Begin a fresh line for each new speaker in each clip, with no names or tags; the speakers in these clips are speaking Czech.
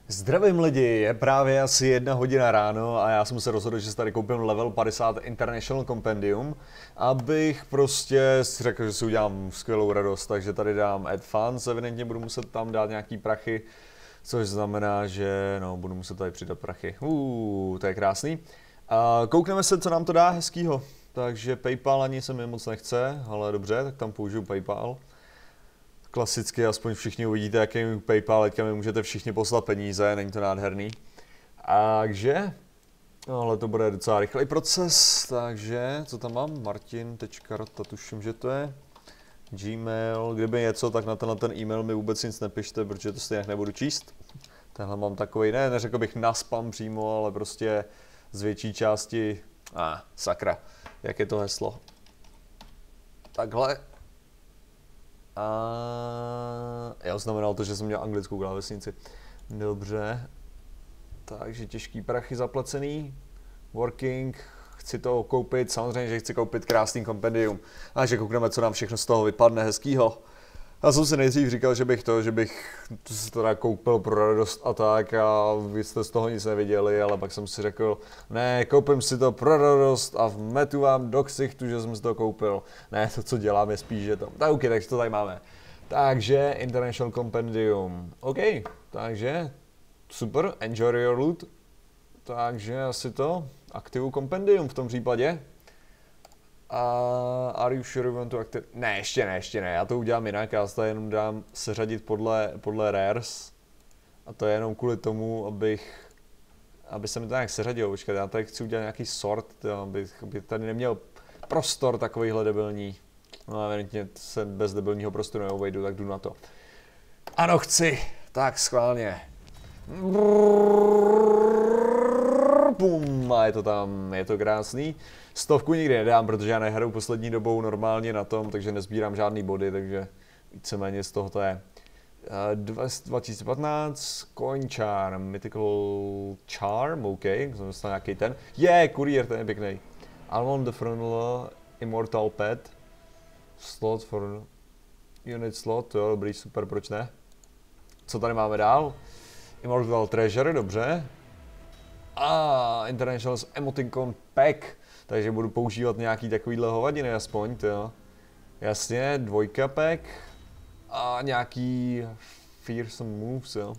Zdravím lidi, je právě asi 1 hodina ráno a já jsem se rozhodl, že si tady koupím level 50 International Compendium, abych prostě si řekl, že si udělám skvělou radost, takže tady dám Add Funds, evidentně budu muset tam dát nějaký prachy, což znamená, že no, budu muset tady přidat prachy. To je krásný. Koukneme se, co nám to dá hezkýho. Takže PayPal ani se mi moc nechce, ale dobře, tak tam použiju PayPal. Klasicky, aspoň všichni uvidíte, jaký je PayPal, teďka mi můžete všichni poslat peníze, není to nádherný. Takže, ale to bude docela rychlej proces, takže, co tam mám? Martin.rota, tuším, že to je. Gmail, kdyby něco, tak na ten e-mail mi vůbec nic nepište, protože to stejně nebudu číst. Tenhle mám takový, neřekl bych na spam přímo, ale prostě z větší části, sakra, jak je to heslo. Takhle. Já znamenalo to, že jsem měl anglickou klávesnici. Dobře. Takže těžký prachy zaplacený. Working. Chci to koupit. Samozřejmě, že chci koupit krásný kompendium. A že koukneme, co nám všechno z toho vypadne hezkýho. Já jsem si nejdřív říkal, že bych si to koupil pro radost a tak a vy jste z toho nic neviděli, ale pak jsem si řekl, ne, koupím si to pro radost a vmetu vám do ksichtu, že jsem si to koupil. Ne, to, co dělám, je spíš, že to. Tak OK, takže to tady máme. Takže International Compendium. OK, takže super, enjoy your loot. Takže asi to, aktivu Compendium v tom případě. Are you sure you want to active? Ne, ještě ne, já to udělám jinak, já se jenom dám seřadit podle rares. A to je jenom kvůli tomu, aby se mi to nějak seřadilo, počkat, já tady chci udělat nějaký sort, aby tady neměl prostor takovýhle debilní. No evidentně se bez debilního prostoru neobejdu, tak jdu na to. Ano, chci, tak schválně. Bum, a je to tam, je to krásný. 100 nikdy nedám, protože já nehraju poslední dobou normálně na tom, takže nezbírám žádný body, takže víceméně z toho to je. 2015, Coin Charm, Mythical Charm, OK, jsem dostal nějaký ten. Kuriér, ten je pěkný. Almond the Frontal, Immortal Pet, Slot for Unit Slot, jo, dobrý, super, proč ne? Co tady máme dál? Immortal Treasure, dobře. International Emoticon Pack, takže budu používat nějaký takovýhle hovadiny aspoň, jo. Jasně, 2 pack a nějaký fearsome moves, jo.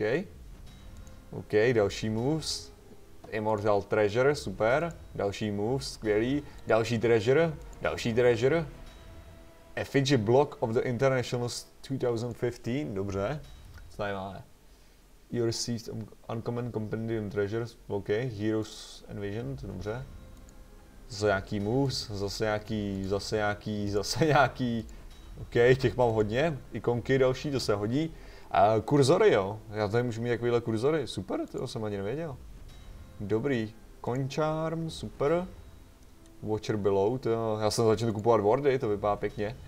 OK, další moves. Immortal Treasure, super. Další moves, skvělý. Další treasure. Effigy Block of the Internationals 2015, dobře. Co tady máme? You received Uncommon Compendium Treasures, OK, Heroes Envisioned, dobře. Zase nějaký moves, zase nějaký, OK, těch mám hodně, ikonky další, to se hodí. Kurzory, jo, já tady můžu mít takovýhle kurzory, super, to jsem ani nevěděl. Dobrý, Coin Charm, super. Watcher Below, já jsem začal kupovat wordy, to vypadá pěkně.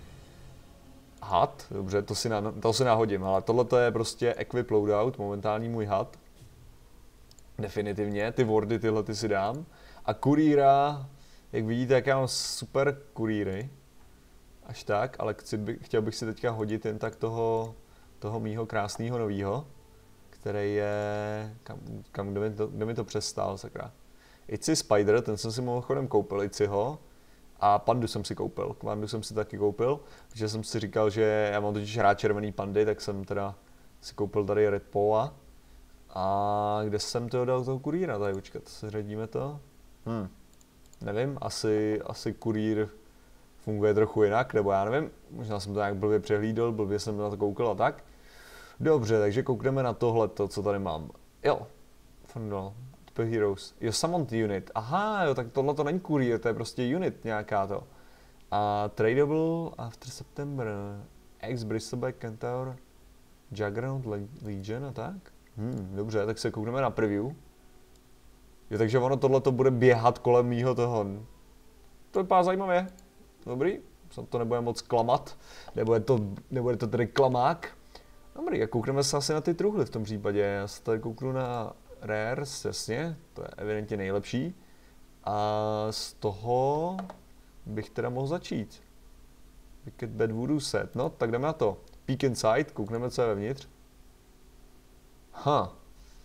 Had, dobře, to si nahodím, ale tohle je prostě Equip Loadout, momentální můj had. Definitivně, ty wordy tyhle si dám. A kurýra, jak vidíte, jak já mám super kurýry. Až tak, ale chtěl bych si teďka hodit jen tak toho mýho krásného novýho, který je, kde mi to přestál, sakra. Itzy Spider, ten jsem si mimochodem koupil, Itzyho. A pandu jsem si koupil, pandu jsem si taky koupil, protože jsem si říkal, že já mám totiž rád červený pandy, tak jsem teda si koupil tady Red Poa. A kde jsem to dal toho kurýra, tady počkat, seřadíme to. Nevím, asi kurýr funguje trochu jinak, nebo já nevím, možná jsem to nějak blbě přehlídl, blbě jsem na to koukal a tak. Dobře, takže koukneme na tohleto, co tady mám. Jo, Fondal. Heroes. Jo, Summoned Unit. Aha, jo, tak tohle to není kurýr, to je prostě unit nějaká to. A Tradable After September. Ex Bristleback Centaur. Juggernaut Legion a tak. Dobře, tak se koukneme na preview. Jo, takže ono tohle to bude běhat kolem mýho toho. To vypadá zajímavě. Dobrý, snad to nebude moc klamat. Nebude to tedy klamák. Dobrý, a koukneme se asi na ty truhly v tom případě. Já se tady kouknu na rares, jasně, to je evidentně nejlepší. A z toho bych teda mohl začít. Wicked Bad Voodoo Set, no tak jdeme na to. Peek inside, koukneme, co je vevnitř.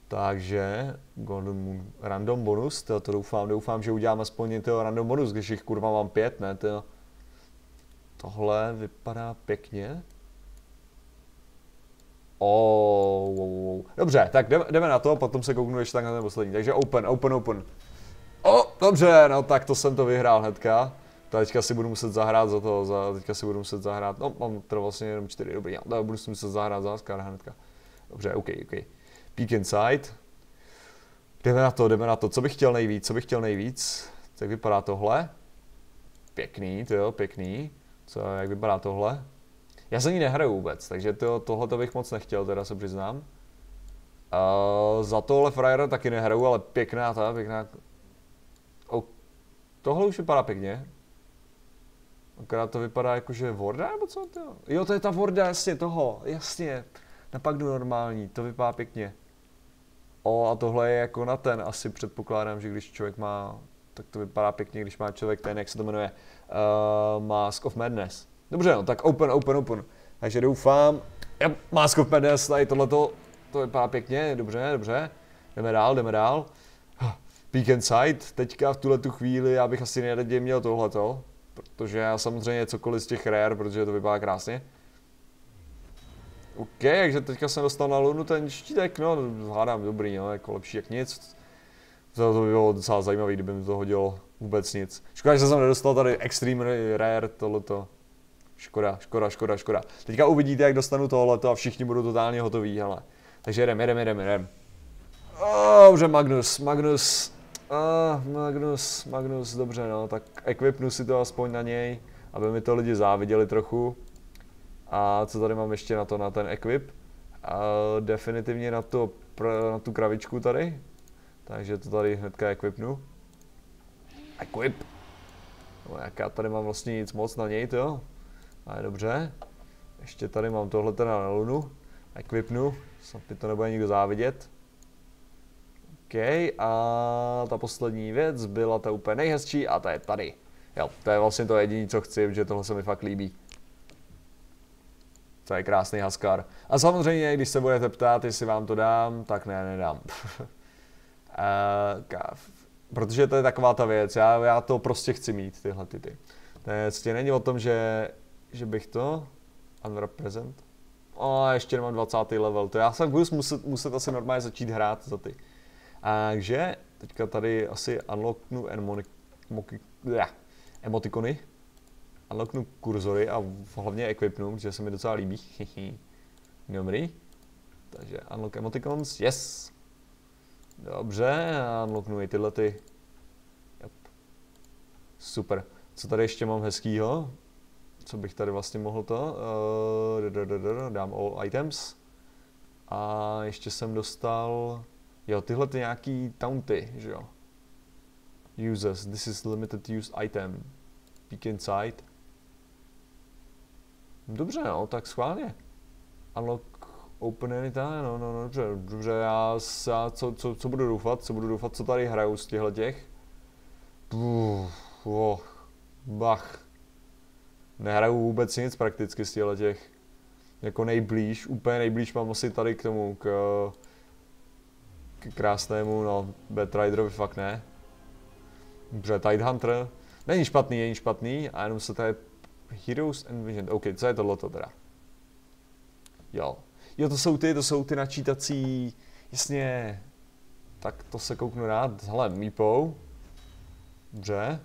Takže random bonus, to doufám, že udělám aspoň toho random bonus, když jich kurva mám 5, ne? Tohle vypadá pěkně. Dobře, tak jdeme na to, potom se kouknu ještě tak na ten poslední. Takže open. Dobře, no tak to jsem to vyhrál hnedka. Teďka si budu muset zahrát no mám to vlastně jenom 4, dobrý, já budu si muset zahrát za Ascar hnedka. Dobře, OK. Peek inside. Jdeme na to, co bych chtěl nejvíc, tak vypadá tohle. Pěkný, pěkný. Jak vypadá tohle? Já se ní nehraju vůbec, takže tohle bych moc nechtěl, teda se přiznám. Za tohle frajera taky nehraju, ale pěkná. Tohle už vypadá pěkně. Akorát to vypadá jako, že Vorda, nebo co to? Jo, to je ta Vorda, jasně. Na pak jdu normální, to vypadá pěkně. A tohle je jako na ten, asi předpokládám, že když člověk má, tak to vypadá pěkně, když má člověk ten, jak se to jmenuje, Mask of Madness. Dobře, no, tak open. Takže doufám, Mask of Madness, tady tohleto, to vypadá pěkně, dobře. Jdeme dál. Peek inside, teďka v tuhletu chvíli já bych asi nejraději měl tohleto, protože já samozřejmě cokoliv z těch rare, protože to vypadá krásně. OK, takže teďka jsem dostal na lunu ten štítek, no hádám dobrý, no, jako lepší jak nic. To by bylo docela zajímavý, kdyby mi to hodilo vůbec nic. Škoda, že jsem nedostal tady extreme rare tohleto. Škoda. Teďka uvidíte, jak dostanu tohleto a všichni budou totálně hotoví, hele. Takže jedem. Dobře, Magnus, dobře, no, tak equipnu si to aspoň na něj, aby mi to lidi záviděli trochu. A co tady mám ještě na ten equip? Definitivně na tu kravičku tady. Takže to tady hnedka equipnu. Equip. No, jak já tady mám vlastně nic moc na něj, to. Ale dobře. Ještě tady mám tohle teda na lunu. Equipnu. Snad mi to nebude nikdo závidět. OK, a ta poslední věc byla ta úplně nejhezčí a ta je tady. Jo, to je vlastně to jediné, co chci, protože tohle se mi fakt líbí. To je krásný Haskar. A samozřejmě, když se budete ptát, jestli vám to dám, tak nedám. Protože to je taková ta věc, já to prostě chci mít, tyhle ty. To není o tom, že bych to... Unrepresent. Ještě nemám 20. level, to já se budu muset asi normálně začít hrát za ty. Takže teďka tady asi unlocknu emotikony. Unlocknu kurzory a hlavně equipnu, protože se mi docela líbí. Dobrý. Takže unlock emoticons, yes. Dobře, unlocknu i tyhle ty. Yep. Super. Co tady ještě mám hezkýho? Co bych tady vlastně mohl to? Dám all items. A ještě jsem dostal... Jo, tyhle ty nějaký taunty, že jo. Uses, this is limited use item. Peek inside. Dobře, no, tak schválně. Unlock open anytime, no, dobře, já co budu doufat, co tady hraju z těch. Bach. Nehraju vůbec nic prakticky z těch. Jako úplně nejblíž mám asi tady k tomu, k krásnému, no, Batriderovi fakt ne. Dobře, Tidehunter. Není špatný, a jenom se tady Heroes and Vision. OK, co je tohleto teda? Jo, to jsou ty načítací, jasně. Tak to se kouknu rád, hele, Meepo. Dobře.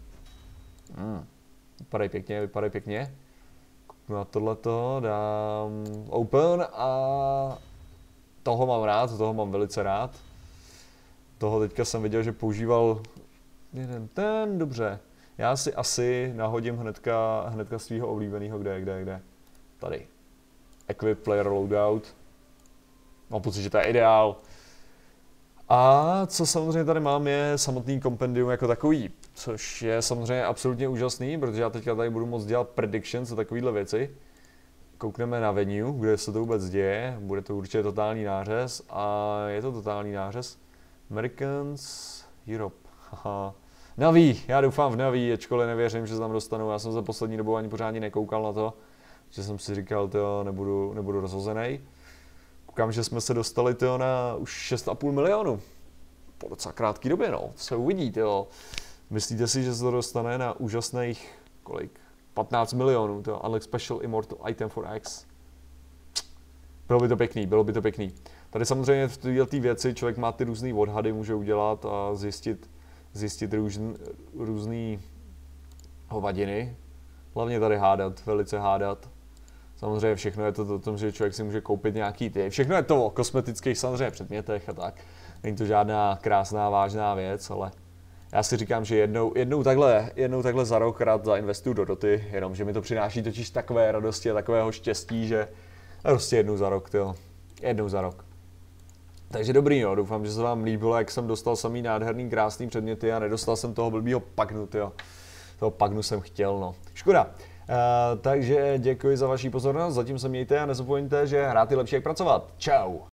Vypadají pěkně. Kouknu na tohleto, dám open a toho mám rád, toho mám velice rád. Toho teďka jsem viděl, že používal ten, dobře. Já si asi nahodím hnedka svýho oblíbeného, kde. Tady. Equip player loadout. Mám pocit, že to je ideál. A co samozřejmě tady mám je samotný kompendium jako takový. Což je samozřejmě absolutně úžasný, protože já teďka tady budu moct dělat predictions a takovýhle věci. Koukneme na venue, kde se to vůbec děje. Bude to určitě totální nářez. A je to totální nářez. Americans, Europe. Haha. Naví, já doufám v Naví, ačkoliv nevěřím, že se tam dostanu. Já jsem se poslední dobou ani pořádně nekoukal na to, že jsem si říkal, že nebudu rozhozený. Koukám, že jsme se dostali tyjo, na už 6,5 milionu. Po docela krátké době, no. To se uvidí, tyjo. Myslíte si, že se to dostane na úžasných, kolik? 15 milionů, to Unlock Special Immortal Item for X. Bylo by to pěkný. Tady samozřejmě v této věci člověk má ty různý odhady, může udělat a zjistit různý hovadiny. Hlavně tady hádat, velice hádat. Samozřejmě všechno je to o tom, že člověk si může koupit nějaký ty. Všechno je to o kosmetických samozřejmě předmětech a tak. Není to žádná krásná, vážná věc, ale já si říkám, že jednou takhle za rok rád zainvestuju do Doty, jenomže mi to přináší totiž takové radosti a takového štěstí, že prostě jednou za rok, tyjo. Jednou za rok. Takže dobrý, no, doufám, že se vám líbilo, jak jsem dostal samý nádherný, krásný předměty a nedostal jsem toho blbýho pagnu, tyjo. Toho pagnu jsem chtěl, no. Škoda. Takže děkuji za vaši pozornost, zatím se mějte a nezapomeňte, že hrát je lepší jak pracovat. Čau.